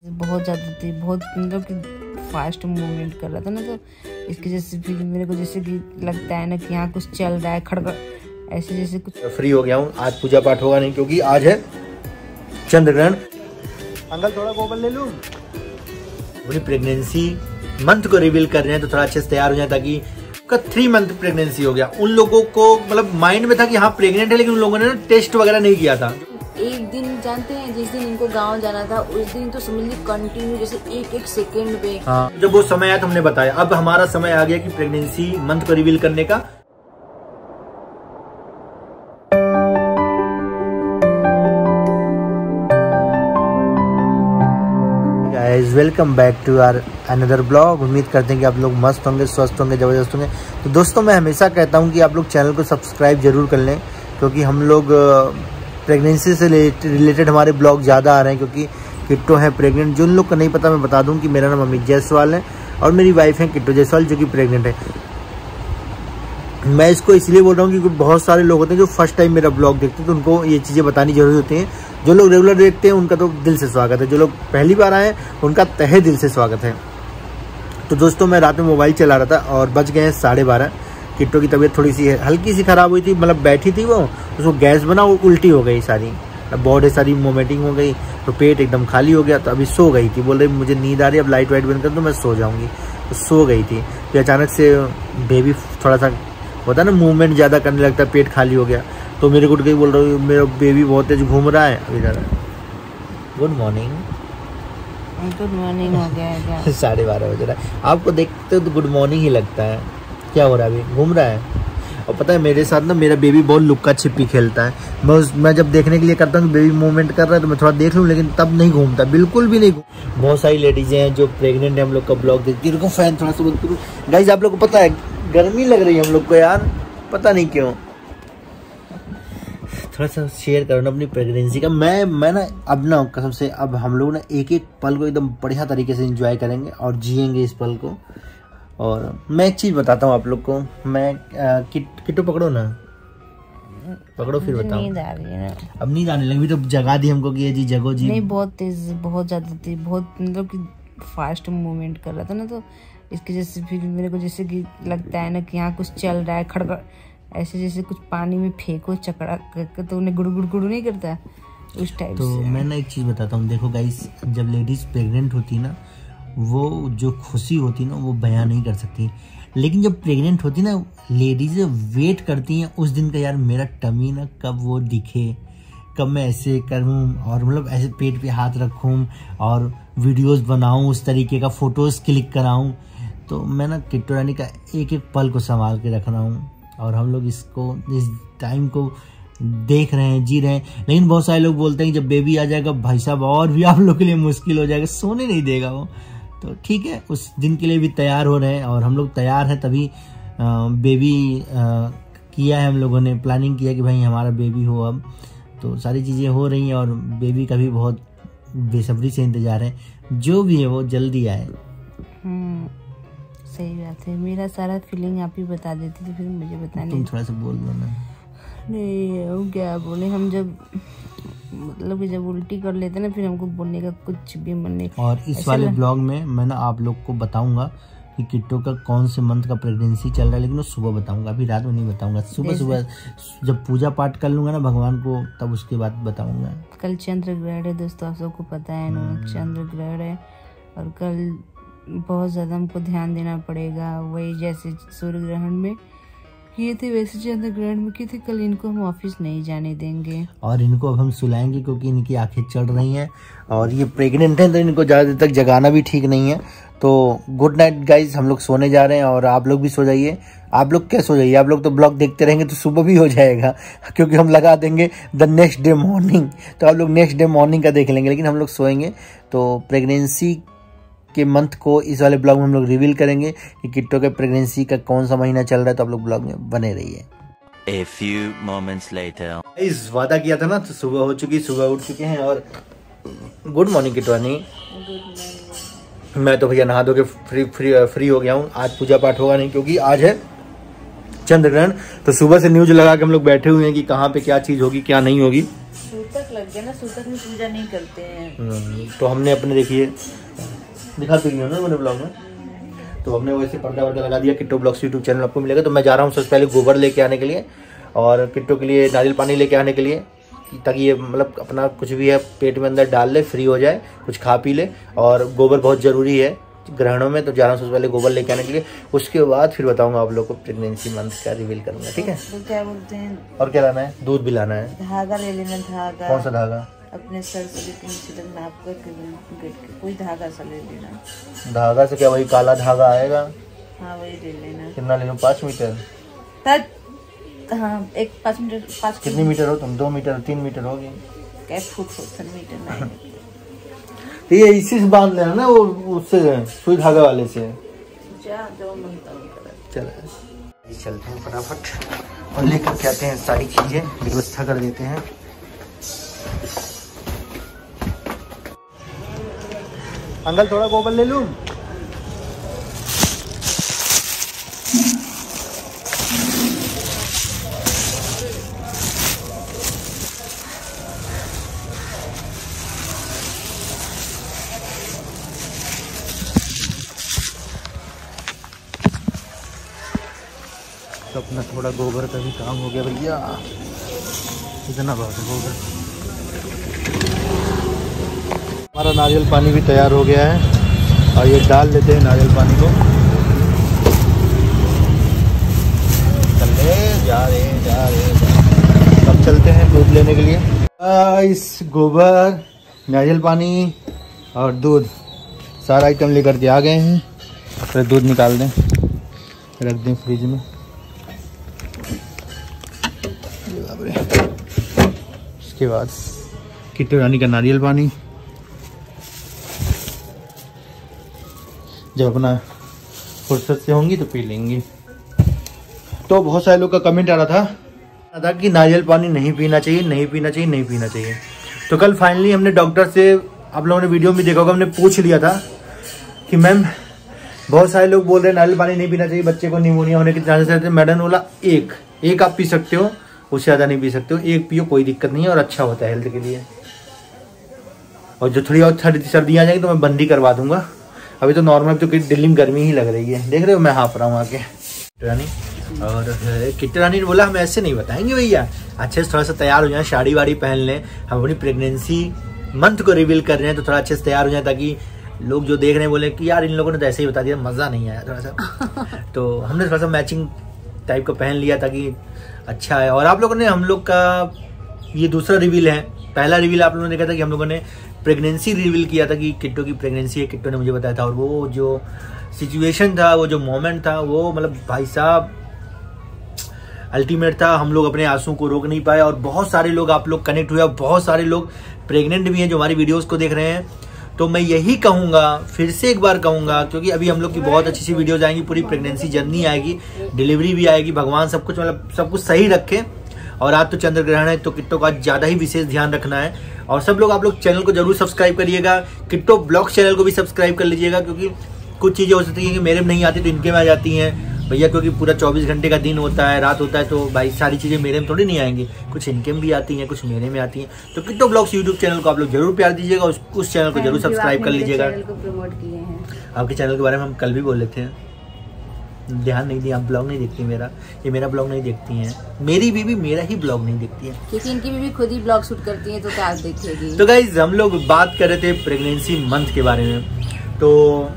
बहुत ज़्यादा थी, बहुत मतलब कि फास्ट मूवमेंट कर रहा था ना, तो इसकी जैसे फिर मेरे को जैसे कि लगता है ना कि यहाँ कुछ चल रहा है खड़बड़ ऐसे जैसे कुछ। फ्री हो गया हूँ, आज पूजा पाठ होगा नहीं क्योंकि आज है चंद्र ग्रहण। अंकल थोड़ा गोबर ले लूँ। अपनी प्रेगनेंसी मंथ को रिवील कर रहे हैं तो थोड़ा अच्छे से तैयार हो जाए, ताकि का 3 मंथ प्रेगनेंसी हो गया। उन लोगों को मतलब माइंड में था कि हाँ प्रेग्नेंट है, लेकिन उन लोगों ने ना टेस्ट वगैरह नहीं किया था। एक दिन जानते हैं जिस दिन इनको गांव जाना था उस दिन तो समझ लीजिए कंटिन्यू जैसे एक सेकंड पे। हाँ, जब वो समय आया तो हमने बताया। अब हमारा समय आ गया कि प्रेगनेंसी मंथ को रिवील करने का। Guys welcome back to our another blog. उम्मीद करते हैं कि आप लोग मस्त होंगे, स्वस्थ होंगे, जबरदस्त होंगे। तो दोस्तों मैं हमेशा कहता हूं कि आप लोग चैनल को सब्सक्राइब जरूर कर लें, क्योंकि हम लोग प्रेगनेंसी से रिलेटेड हमारे ब्लॉग ज़्यादा आ रहे हैं। क्योंकि किट्टो है प्रेग्नेंट। जिन लोग को नहीं पता मैं बता दूं कि मेरा नाम अमित जायसवाल है और मेरी वाइफ है किट्टो जायसवाल जो कि प्रेग्नेंट है। मैं इसको इसलिए बोल रहा हूँ क्योंकि बहुत सारे लोग होते हैं जो फर्स्ट टाइम मेरा ब्लॉग देखते हैं, तो उनको ये चीज़ें बतानी जरूरी होती हैं। जो लोग रेगुलर देखते हैं उनका तो दिल से स्वागत है, जो लोग पहली बार आए उनका तहे दिल से स्वागत है। तो दोस्तों मैं रात में मोबाइल चला रहा था और बज गए हैं 12:30। किट्टो की तबीयत थोड़ी सी हल्की सी खराब हुई थी, मतलब बैठी थी वो, उसको गैस बना, वो उल्टी हो गई सारी, बॉडी सारी वोमिटिंग हो गई, तो पेट एकदम खाली हो गया। तो अभी सो गई थी, बोल रही मुझे नींद आ रही है, अब लाइट वाइट बंद कर दो मैं सो जाऊँगी। तो सो गई थी। फिर अचानक से बेबी थोड़ा सा होता है ना मूवमेंट ज़्यादा करने लगता है, पेट खाली हो गया। तो मेरे को उठ गई, बोल रही हूँ मेरा बेबी बहुत तेज घूम रहा है। इधर गुड मॉर्निंग। गुड मॉर्निंग हो गया है क्या? 12:30 बज रहा है। आपको देखते हो तो गुड मॉर्निंग ही लगता है। क्या हो रहा है अभी? घूम रहा है। और पता है मेरे साथ ना मेरा बेबी बहुत लुक्का छिपी खेलता है। मैं जब देखने के लिए करता हूँ बेबी मूवमेंट कर रहा है तो मैं थोड़ा देख लूँ, लेकिन तब नहीं घूमता, बिल्कुल भी नहीं। बहुत सारी लेडीजें हैं जो प्रेग्नेंट है, हम लोग का ब्लॉग देखती है। फैन थोड़ा सा बंद करूँ। गाइस आप लोग को पता है गर्मी लग रही है हम लोग को यार, पता नहीं क्यों। थोड़ा सा शेयर करो ना अपनी प्रेगनेंसी का। मैं ना अब ना कसम से अब हम लोग ना एक एक पल को एकदम बढ़िया तरीके से एंजॉय करेंगे और जिएंगे इस पल को। और मैं एक चीज़ बताता हूँ आप लोग को। मैं किट्टो पकड़ो ना, पकड़ो फिर बताओ। नींद आ रही है ना? अब नींद आने लगी तो जगा दी हमको कि ये जी जगो जी। नहीं बहुत तेज, बहुत ज़्यादा थी, बहुत मतलब कि फास्ट मूवमेंट कर रहा था ना, तो इसकी जैसे फिर मेरे को जैसे कि लगता है ना कि यहाँ कुछ चल रहा है खड़बड़ ऐसे जैसे कुछ पानी में फेंको चकड़ा करके, तो उन्हें गुड़ गुड़ गुड़ नहीं करता उस टाइप तो से। मैं ना एक चीज़ बताता हूँ। देखो गाइस, जब लेडीज प्रेग्नेंट होती ना, वो जो खुशी होती ना वो बयां नहीं कर सकती। लेकिन जब प्रेग्नेंट होती ना लेडीज वेट करती हैं उस दिन का, यार मेरा टमी ना कब वो दिखे, कब मैं ऐसे करूँ और मतलब ऐसे पेट पे हाथ रखूँ और वीडियोस बनाऊँ, उस तरीके का फोटोज़ क्लिक कराऊँ। तो मैं ना किट्टो रानी का एक एक पल को संभाल के रख रहा हूँ और हम लोग इस टाइम को देख रहे हैं, जी रहे हैं। लेकिन बहुत सारे लोग बोलते हैं कि जब बेबी आ जाएगा भाई साहब और भी आप लोग के लिए मुश्किल हो जाएगा, सोने नहीं देगा वो। तो ठीक है, उस दिन के लिए भी तैयार हो रहे हैं और हम लोग तैयार हैं, तभी बेबी किया है हम लोगों ने, प्लानिंग किया कि भाई हमारा बेबी हो। अब तो सारी चीज़ें हो रही हैं और बेबी का भी बहुत बेसब्री से इंतजार है। जो भी है वो जल्दी आए। सही बात है। मेरा सारा फीलिंग आप ही बता देती थी, फिर मुझे बताने। तुम थोड़ा सा बोल दो ना। नहीं हम क्या बोले, हम जब मतलब कि जब उल्टी कर लेते ना फिर हमको बोलने का कुछ भी मन नहीं। और इस वाले ब्लॉग में मैं ना आप लोग को बताऊंगा कि किट्टो का कौन से मंथ का प्रेगनेंसी चल रहा है, लेकिन वो सुबह बताऊंगा, अभी रात में नहीं बताऊंगा। सुबह जब पूजा पाठ कर लूंगा ना भगवान को तब उसके बाद बताऊंगा। कल चंद्र ग्रहण है दोस्तों, आप सबको पता है ना चंद्र ग्रहण है और कल बहुत ज़्यादा हमको ध्यान देना पड़ेगा। वही जैसे सूर्य ग्रहण में किए थे वैसे चंद्र ग्रहण में किए थे। कल इनको हम ऑफिस नहीं जाने देंगे और इनको अब हम सुलाएंगे क्योंकि इनकी आंखें चढ़ रही हैं और ये प्रेग्नेंट हैं तो इनको ज़्यादा देर तक जगाना भी ठीक नहीं है। तो गुड नाइट गाइज, हम लोग सोने जा रहे हैं और आप लोग भी सो जाइए। आप लोग क्या सो जाइए, आप लोग तो ब्लॉग देखते रहेंगे तो सुबह भी हो जाएगा, क्योंकि हम लगा देंगे द नेक्स्ट डे मॉर्निंग, तो आप लोग नेक्स्ट डे मॉर्निंग का देख लेंगे। लेकिन हम लोग सोएंगे। तो प्रेगनेंसी के मंथ को इस वाले ब्लॉग में हम लोग रिवील करेंगे कि किट्टो के प्रेगनेंसी का कौन सा महीना चल रहा है। तो आप लोग ब्लॉग में बने रहिए। A few moments later. इस वादा किया था ना, तो सुबह हो चुकी, सुबह उठ चुके हैं और गुड मॉर्निंग किट्टो रानी। मैं तो भैया नहा धो के फ्री हो गया हूँ। आज पूजा पाठ होगा नहीं क्योंकि आज है चंद्र ग्रहण। तो सुबह से न्यूज लगा के हम लोग बैठे हुए हैं कि कहाँ पे क्या चीज़ होगी क्या नहीं होगी। सूतक लग गया ना, सूतक में पूजा नहीं करते हैं। तो हमने अपने देखिए दिखाते ही ना मैंने ब्लॉग में, तो हमने वैसे पर्दा वर्दा लगा दिया। किट्टो ब्लॉग्स यूट्यूब चैनल आपको मिलेगा। तो मैं जा रहा हूँ सबसे पहले गोबर लेके आने के लिए और किट्टो के लिए नारियल पानी लेके आने के लिए, ताकि ये मतलब अपना कुछ भी है पेट में अंदर डाल ले, फ्री हो जाए, कुछ खा पी ले। और गोबर बहुत ज़रूरी है ग्रहणों में, तो जा रहा हूँ सबसे पहले गोबर लेके आने के लिए। उसके बाद फिर बताऊंगा आप लोग को प्रेगनेंसी मंथ का रिवील करूंगा, ठीक है। तो क्या बोलते हैं, और क्या लाना है? दूध भी लाना है। धागा ले लेना, धागा। कौन सा धागा? अपने सर से लेकर नीचे तक नाप कर कोई धागा सा ले लेना। धागा से क्या वही काला धागा आएगा? हाँ वही ले लेना। कितना ले लूँ? 5 मीटर? हाँ, एक 5 मीटर। 5 कितनी मीटर हो तुम? 2 मीटर 3 मीटर होगी? क्या फुट हो? मीटर नहीं। ये इसी से बांध लेना ना, वो उससे सुई धागा वाले से। चलते हैं फटाफट और लेकर के आते हैं सारी चीजें, व्यवस्था कर देते हैं। अंकल थोड़ा गोबर ले लूं? तो अपना थोड़ा गोबर का भी काम हो गया भैया, इतना बहुत गोबर। हमारा नारियल पानी भी तैयार हो गया है और ये डाल लेते हैं नारियल पानी को। जा रहे अब चलते हैं दूध लेने के लिए। इस गोबर, नारियल पानी और दूध सारा आइटम लेकर के आ गए हैं। फिर दूध निकाल दें, रख दें फ्रिज में। उसके बाद किट्टू रानी का नारियल पानी, जब अपना फुर्सत से होंगी तो पी लेंगी। तो बहुत सारे लोग का कमेंट आ रहा था कि नारियल पानी नहीं पीना चाहिए, नहीं पीना चाहिए, नहीं पीना चाहिए। तो कल फाइनली हमने डॉक्टर से, आप लोगों ने वीडियो में देखा होगा, हमने पूछ लिया था कि मैम बहुत सारे लोग बोल रहे हैं नारियल पानी नहीं पीना चाहिए, बच्चे को निमोनिया होने के चांसेस रहते हैं। मैडम ने बोला एक आप पी सकते हो, उससे ज़्यादा नहीं पी सकते हो, एक पियो, कोई दिक्कत नहीं है और अच्छा होता है हेल्थ के लिए। और जो थोड़ी और सर्दियाँ आ जाएंगी तो मैं बंदी करवा दूंगा। अभी तो नॉर्मल, तो दिल्ली में गर्मी ही लग रही है, देख रहे हो मैं हाफ रहा हूँ आके। और किट्टू रानी ने बोला हम ऐसे नहीं बताएंगे भैया, अच्छे से थोड़ा सा तैयार हो जाए, साड़ी वाड़ी पहन लें, हम अपनी प्रेगनेंसी मंथ को रिवील कर रहे हैं तो थोड़ा अच्छे से तैयार हो जाए, ताकि लोग जो देख रहे हैं बोले कि यार इन लोगों ने तो ऐसे ही बता दिया, मज़ा नहीं आया थोड़ा सा। तो हमने थोड़ा सा मैचिंग टाइप का पहन लिया ताकि अच्छा है। और आप लोगों ने, हम लोग का ये दूसरा रिवील है। पहला रिवील आप लोगों ने देखा था कि हम लोगों ने प्रेगनेंसी रिवील किया था कि किट्टू की प्रेगनेंसी है, किट्टू ने मुझे बताया था। और वो जो सिचुएशन था, वो जो मोमेंट था, वो मतलब भाई साहब अल्टीमेट था। हम लोग अपने आंसू को रोक नहीं पाए और बहुत सारे लोग, आप लोग कनेक्ट हुए, बहुत सारे लोग प्रेग्नेंट भी हैं जो हमारी वीडियोस को देख रहे हैं। तो मैं यही कहूँगा, फिर से एक बार कहूँगा, क्योंकि अभी हम लोग की बहुत अच्छी सी वीडियोज आएंगी, पूरी प्रेगनेंसी जर्नी आएगी, डिलीवरी भी आएगी। भगवान सब कुछ, मतलब सब कुछ सही रखे। और आज तो चंद्र ग्रहण है, तो किट्टो का ज़्यादा ही विशेष ध्यान रखना है। और सब लोग, आप लोग चैनल को जरूर सब्सक्राइब करिएगा, किट्टो ब्लॉग चैनल को भी सब्सक्राइब कर लीजिएगा, क्योंकि कुछ चीज़ें हो सकती हैं कि मेरे में नहीं आती तो इनके में आ जाती हैं भैया, क्योंकि पूरा 24 घंटे का दिन होता है, रात होता है, तो भाई सारी चीज़ें मेरे में थोड़ी नहीं आएंगी, कुछ इनके में भी आती हैं, कुछ मेरे में आती हैं। तो किट्टो ब्लॉग्स यूट्यूब चैनल को आप लोग जरूर प्यार दीजिएगा, उस चैनल को जरूर सब्सक्राइब कर लीजिएगा। आपके चैनल के बारे में हम कल भी बोल रहे थे, ध्यान नहीं दिया, आप ब्लॉग नहीं देखती मेरा, ये मेरा ब्लॉग नहीं देखती हैं। मेरी बीवी मेरा ही ब्लॉग नहीं देखती है, क्योंकि इनकी बीवी खुद ही ब्लॉग शूट करती है, तो क्या देखेगी। तो गाइज हम लोग बात कर रहे थे प्रेगनेंसी मंथ के बारे में। तो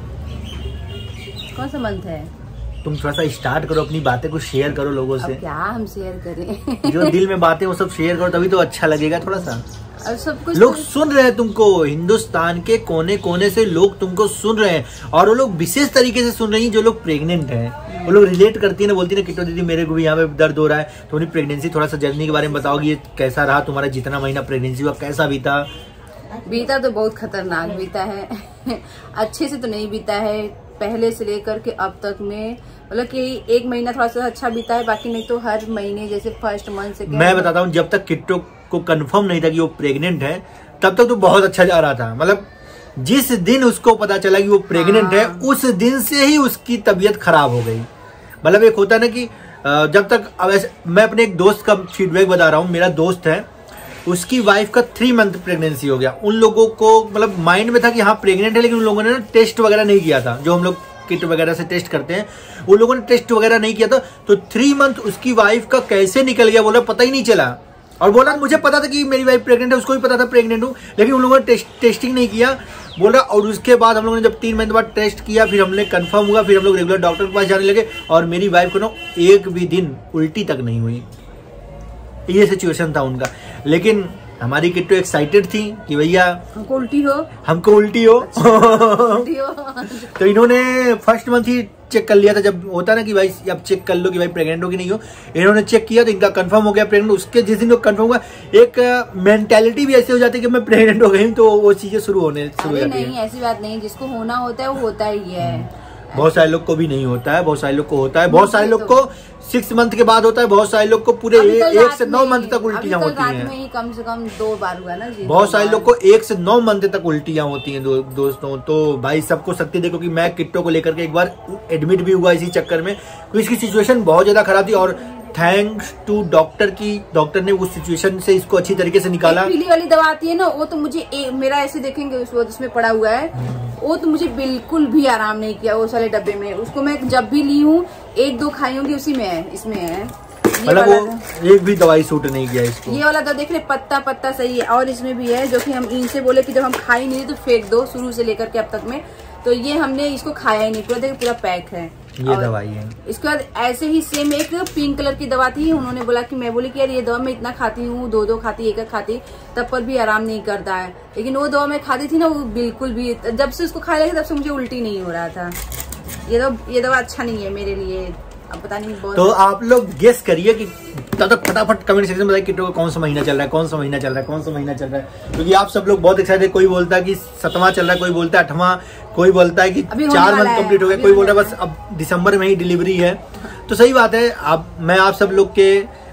कौन सा मंथ है? तुम थोड़ा सा स्टार्ट करो, अपनी बातें को शेयर करो लोगों से। क्या हम शेयर करें? जो दिल में बातें वो सब शेयर करो, तभी तो अच्छा लगेगा थोड़ा सा। और सब कुछ लोग सुन रहे हैं तुमको, हिंदुस्तान के कोने कोने से लोग तुमको सुन रहे हैं, और वो लोग विशेष तरीके से सुन रही हैं जो लोग प्रेग्नेंट हैं। वो लोग रिलेट करती है ना, बोलती है ना किट्टो दीदी मेरे को भी यहाँ पे दर्द हो रहा है, तो उन्हें प्रेगनेंसी थोड़ा सा जर्नी के बारे में बताओगी, कैसा रहा तुम्हारा जितना महीना प्रेगनेंसी हुआ, कैसा बीता? बीता तो बहुत खतरनाक बीता है। अच्छे से तो नहीं बीता है, पहले से लेकर के अब तक में, मतलब कि 1 महीना थोड़ा सा अच्छा बीता है, बाकी नहीं तो हर महीने जैसे फर्स्ट मंथ से। मैं बताता हूँ, जब तक किट्टो को कंफर्म नहीं था कि वो प्रेग्नेंट है, तब तक तो बहुत अच्छा जा रहा था। मतलब जिस दिन उसको पता चला कि वो प्रेग्नेंट है, उस दिन से ही उसकी तबीयत खराब हो गई। मतलब एक होता है ना कि जब तक, अब मैं अपने एक दोस्त का फीडबैक बता रहा हूँ, मेरा दोस्त है, उसकी वाइफ का 3 मंथ प्रेगनेंसी हो गया। उन लोगों को मतलब माइंड में था कि हाँ प्रेग्नेंट है, लेकिन उन लोगों ने ना टेस्ट वगैरह नहीं किया था, जो हम लोग किट वगैरह से टेस्ट करते हैं, उन लोगों ने टेस्ट वगैरह नहीं किया था। तो 3 मंथ उसकी वाइफ का कैसे निकल गया बोला पता ही नहीं चला। और बोला मुझे पता था कि मेरी वाइफ प्रेग्नेंट है, उसको भी पता था प्रेग्नेंट हूँ, लेकिन उन लोगों ने टेस्टिंग नहीं किया बोल रहा। और उसके बाद हम लोगों ने जब 3 महीने बाद टेस्ट किया, फिर हमने कंफर्म हुआ, फिर हम लोग रेगुलर डॉक्टर के पास जाने लगे। और मेरी वाइफ को ना एक भी दिन उल्टी तक नहीं हुई, ये सिचुएशन था उनका। लेकिन हमारी किट्टू एक्साइटेड थी कि भैया हमको उल्टी हो, हमको उल्टी हो। उल्टी हो। तो इन्होंने फर्स्ट मंथ ही चेक कर लिया था, जब होता ना कि भाई अब चेक कर लो कि भाई प्रेग्नेंट हो कि नहीं हो। इन्होंने चेक किया तो इनका कंफर्म हो गया प्रेग्नेंट। उसके जिस दिन कंफर्म हुआ, एक मेंटालिटी भी ऐसी हो जाती है कि मैं प्रेग्नेंट हो गई, तो वो चीजें शुरू हो जाती है। नहीं, ऐसी बात नहीं, जिसको होना होता है वो होता ही है। बहुत सारे लोग को भी नहीं होता है, बहुत सारे लोग को होता है, बहुत सारे लोग को 6 मंथ के बाद होता है, बहुत सारे लोग को पूरे 1 से 9 मंथ तक उल्टियां होती हैं। में ही कम से कम 2 बार हुआ ना जी। बहुत सारे लोग को 1 से 9 मंथ तक उल्टियां होती हैं दोस्तों। तो भाई सबको शक्ति देखो कि मैं किट्टो को लेकर के एक बार एडमिट भी हुआ इसी चक्कर में, क्योंकि इसकी सिचुएशन बहुत ज्यादा खराब थी। और थैंक्स टू डॉक्टर की, डॉक्टर ने उस सिचुएशन से इसको अच्छी तरीके से निकाला। पीली वाली दवा आती है ना, वो तो मुझे मेरा ऐसे देखेंगे उसमें पड़ा हुआ है, वो तो मुझे बिल्कुल भी आराम नहीं किया उस वाले डब्बे में। उसको मैं जब भी ली हूँ 1-2 खाई होंगी, उसी में है, इसमें है। मतलब वो एक भी दवाई सूट नहीं किया इसको। ये वाला तो देख रहे पत्ता पत्ता सही है। और इसमें भी है जो कि हम इनसे बोले कि जब हम खाई नहीं तो फेंक दो, शुरू से लेकर के अब तक में। तो ये हमने इसको खाया ही नहीं, पूरा देखो पूरा पैक है ये दवाई है। इसके बाद ऐसे ही सेम एक पिंक कलर की दवा थी, उन्होंने बोला कि मैं बोली कि यार ये दवा मैं इतना खाती हूँ, 2-2 खाती, 1 खाती, तब पर भी आराम नहीं करता है। लेकिन वो दवा मैं खाती थी ना, वो बिल्कुल भी, जब से उसको खाने लगी तब से मुझे उल्टी नहीं हो रहा था। ये दवा अच्छा नहीं है मेरे लिए, अब पता नहीं बहुत। तो आप लोग गेस करिए कि तब तक फटाफट कमेंट सेक्शन में बताइए किट्टू का कौन सा महीना चल रहा है, कौन सा महीना चल रहा है, कौन सा महीना चल रहा है। क्योंकि आप सब लोग बहुत एक्साइटेड, कोई बोलता है कि 7वां चल रहा है, कोई बोलता है 8वां, कोई बोलता है कि 4 मंथ कंप्लीट हो गया, कोई बोल रहा है बस अब दिसंबर में ही डिलीवरी है। तो सही बात है। मैं आप सब लोग के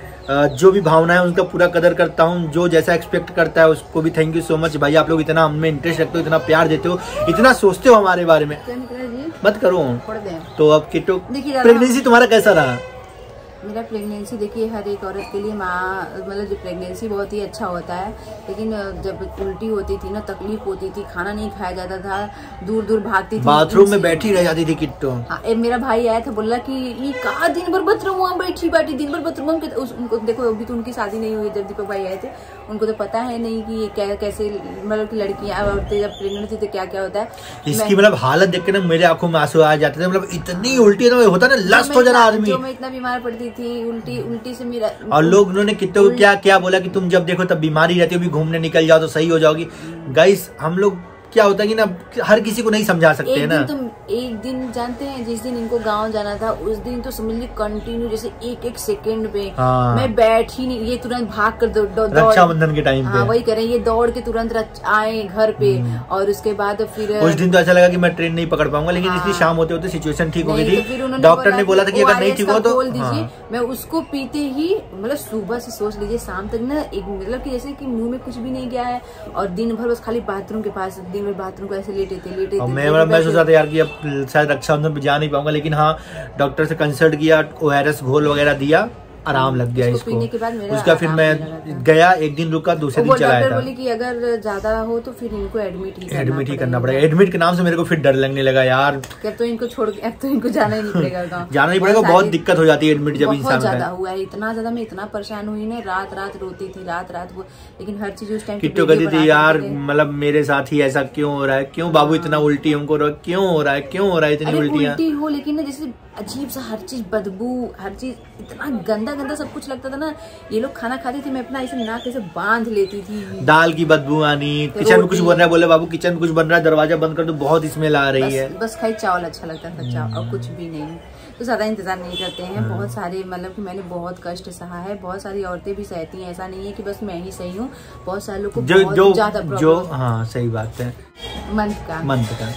जो भी भावना है उनका पूरा कदर करता हूँ। जो जैसा एक्सपेक्ट करता है उसको भी थैंक यू सो मच भाई। आप लोग इतना हमें इंटरेस्ट रखते हो, इतना प्यार देते हो, इतना सोचते हो हमारे बारे में, मत करो। तो अब किट्टू प्रेगनेंसी तुम्हारा कैसा रहा? मेरा प्रेगनेंसी देखिए हर एक औरत के लिए मतलब जो प्रेगनेंसी बहुत ही अच्छा होता है, लेकिन जब उल्टी होती थी ना तकलीफ होती थी, खाना नहीं खाया जाता था, दूर दूर भागती थी, बाथरूम में बैठी रह जाती थी किट्टू। हाँ, मेरा भाई आया था, बोला कि ये कहा दिन भर बाथरूम में बैठी दिन भर बाथरूम। उनको देखो अभी तो उनकी शादी नहीं हुई, जब दीपक भाई आए थे उनको तो पता है नहीं कि ये क्या कैसे मतलब की लड़कियां औरतें जब प्रेगनेंट थी तो क्या क्या होता है। इसकी मतलब हालत देख के ना मेरे आंखों में आंसू आ जाते थे। मतलब इतनी उल्टी होता ना लस्ट हो जाना आदमी। मैं इतना बीमार पड़ती थी, उल्टी से मेरा। और लोग उन्होंने कितने को क्या क्या बोला कि तुम जब देखो तब बीमारी रहती हो, भी घूमने निकल जाओ तो सही हो जाओगी। गाइस हम लोग क्या होता है कि ना हर किसी को नहीं समझा सकते हैं ना। एक दिन जानते हैं जिस दिन इनको गांव जाना था उस दिन तो समझ ली कंटिन्यू जैसे 1-1 सेकंड पे मैं बैठ ही नहीं, ये तुरंत भाग कर रक्षाबंधन के टाइम पे वही करें, ये दौड़ के तुरंत आए घर पे। और उसके बाद फिर उस दिन तो ऐसा लगा कि मैं ट्रेन नहीं पकड़ पाऊंगा, लेकिन इसलिए शाम होते होते सिचुएशन ठीक हो गई थी। डॉक्टर ने बोला था कि अगर नहीं ठीक हो तो खोल दीजिए। मैं उसको पीते ही मतलब सुबह से सोच लीजिए शाम तक ना एक मतलब कि जैसे कि मुंह में कुछ भी नहीं गया है, और दिन भर बस खाली बाथरूम के पास, दिन भर बाथरूम को ऐसे लेटे थे। मैं सोचा था यार कि अब शायद रक्षाबंधन पे जा नहीं पाऊंगा, लेकिन हाँ डॉक्टर से कंसल्ट किया, ORS घोल वगैरह दिया, आराम लग गया इसको। पीने के बाद उसका फिर मैं गया, एक दिन रुका, दूसरे दिन चला था। बोली कि अगर ज्यादा हो तो फिर इनको एडमिट ही करना पड़ेगा। एडमिट के नाम से मेरे को फिर डर लगने लगा यार, अब तो इनको छोड़ के अब तो इनको जाना ही नहीं पड़ेगा। जाना ही पड़ेगा, बहुत दिक्कत हो जाती है एडमिट जब इंसान ज्यादा हुआ है। इतना ज्यादा मैं इतना परेशान हुई ना, रात रोती थी, रात वो, लेकिन हर चीज उस टाइम किट्टू कहती थी यार मतलब मेरे साथ ही ऐसा क्यों हो रहा है, क्यों बाबू इतना उल्टी हमको क्यों हो रहा है, क्यों हो रहा है इतनी उल्टी हो, लेकिन ना जैसे अजीब सा हर चीज बदबू, हर चीज इतना गंदा सब कुछ लगता था ना। ये लोग खाना खाते थे, मैं अपना ऐसे नाक ऐसे बांध लेती थी, दाल की बदबू आनी, किचन में कुछ बन रहा है, बोले बाबू किचन में कुछ बन रहा है, दरवाजा बंद कर दो, बहुत स्मेल आ रही है। बस खाली चावल अच्छा लगता था, चावल और कुछ भी नहीं। तो ज्यादा इंतजार नहीं करते हैं। बहुत सारे मतलब कि मैंने बहुत कष्ट सहा है, बहुत सारी औरतें भी सहती हैं, ऐसा नहीं है कि बस मैं ही सही हूँ। बहुत सारे लोग को बहुत ज्यादा प्रॉब्लम। हाँ सही बात है, मंथ का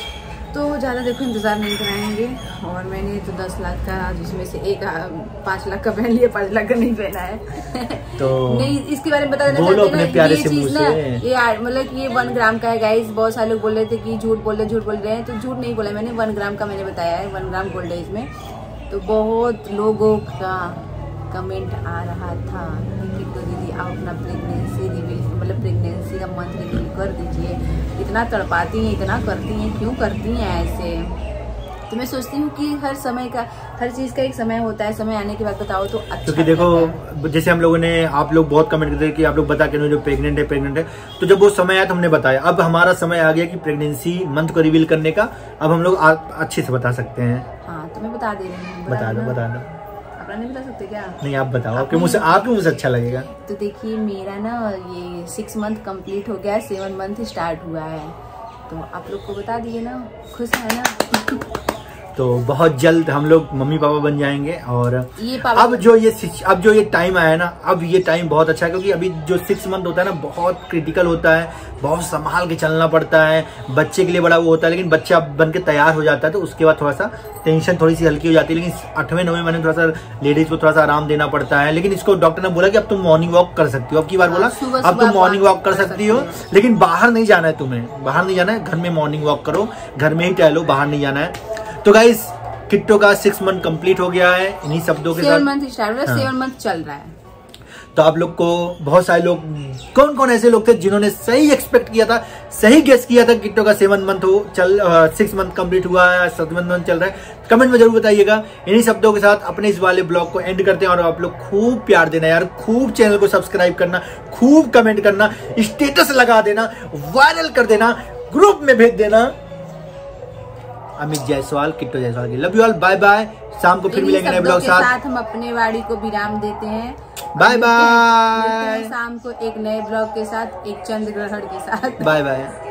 तो ज़्यादा देखो इंतज़ार नहीं कराएंगे। और मैंने तो 10 लाख का, जिसमें से 5 लाख का पहन लिया, 5 लाख का नहीं पहना है। तो नहीं, इसके बारे में बता देना चाहते हैं ना, ये चीज़ ना ये मतलब ये 1 ग्राम का है गाइस। बहुत सारे लोग बोल रहे थे कि झूठ बोल रहे हैं, तो झूठ नहीं बोला मैंने, 1 ग्राम का मैंने बताया है, 1 ग्राम गोल्ड है इसमें। तो बहुत लोगों का कमेंट आ रहा था कि दीदी आप अपना प्रेगनेंसी प्रेगनेंसी का मंथ रिवील कर दीजिए। इतना तड़पाती हैं, इतना करती हैं, क्यों करती हैं ऐसे? तो मैं सोचती हूँ कि हर समय का, हर चीज का एक समय होता है, समय आने के बाद बताओ तो अच्छा। क्योंकि देखो जैसे हम लोगों ने, आप लोग बहुत कमेंट करते हैं कि आप लोग बता के जो प्रेग्नेंट है, तो जब वो समय आया तो हमने बताया। अब हमारा समय आ गया कि प्रेगनेंसी मंथ को रिवील करने का, अब हम लोग अच्छे से बता सकते हैं। हाँ तो मैं बता दे रही हूँ। बता दो। अपना नहीं बता सकते क्या? नहीं आप बताओ, आपके मुझे अच्छा लगेगा। तो देखिए मेरा ना ये 6 मंथ कंप्लीट हो गया, 7 मंथ स्टार्ट हुआ है, तो आप लोग को बता दिए ना, खुश है ना? तो बहुत जल्द हम लोग मम्मी पापा बन जाएंगे। और ये अब जो ये टाइम आया ना, अब ये टाइम बहुत अच्छा है, क्योंकि अभी जो 6 मंथ होता है ना बहुत क्रिटिकल होता है, बहुत संभाल के चलना पड़ता है, बच्चे के लिए बड़ा वो होता है, लेकिन बच्चा बन के तैयार हो जाता है तो उसके बाद थोड़ा सा टेंशन थोड़ी सी हल्की हो जाती है। लेकिन 8वें-9वें महीने थोड़ा सा लेडीज को थोड़ा सा आराम देना पड़ता है। लेकिन इसको डॉक्टर ने बोला कि अब तुम मॉर्निंग वॉक कर सकती हो, अब की बार बोला अब तुम मॉर्निंग वॉक कर सकती हो, लेकिन बाहर नहीं जाना है, तुम्हें बाहर नहीं जाना है, घर में मॉर्निंग वॉक करो, घर में ही टहलो, बाहर नहीं जाना है। तो गाइस किट्टो का 6 मंथ कंप्लीट हो गया है। इन्हीं शब्दों के साथ 7 मंथ स्टार्ट हुआ, 7 मंथ चल रहा है। तो आप लोग को बहुत सारे लोग, कौन कौन ऐसे लोग थे जिन्होंने सही एक्सपेक्ट किया था, सही गेस किया था किट्टो का 7 मंथ हो 6 मंथ कंप्लीट हुआ है, 7वां मंथ चल रहा है? कमेंट में जरूर बताइएगा। इन्हीं शब्दों के साथ अपने इस वाले ब्लॉग को एंड करते हैं। और आप लोग खूब प्यार देना यार, खूब चैनल को सब्सक्राइब करना, खूब कमेंट करना, स्टेटस लगा देना, वायरल कर देना, ग्रुप में भेज देना। अमित जायसवाल, किट्टो जायसवाल की love you all, bye bye. शाम को फिर मिलेंगे नए ब्लॉग साथ। हम अपने वाड़ी को विराम देते हैं। Bye bye. शाम को एक नए ब्लॉग के साथ, एक चंद्र ग्रहण के साथ। Bye bye.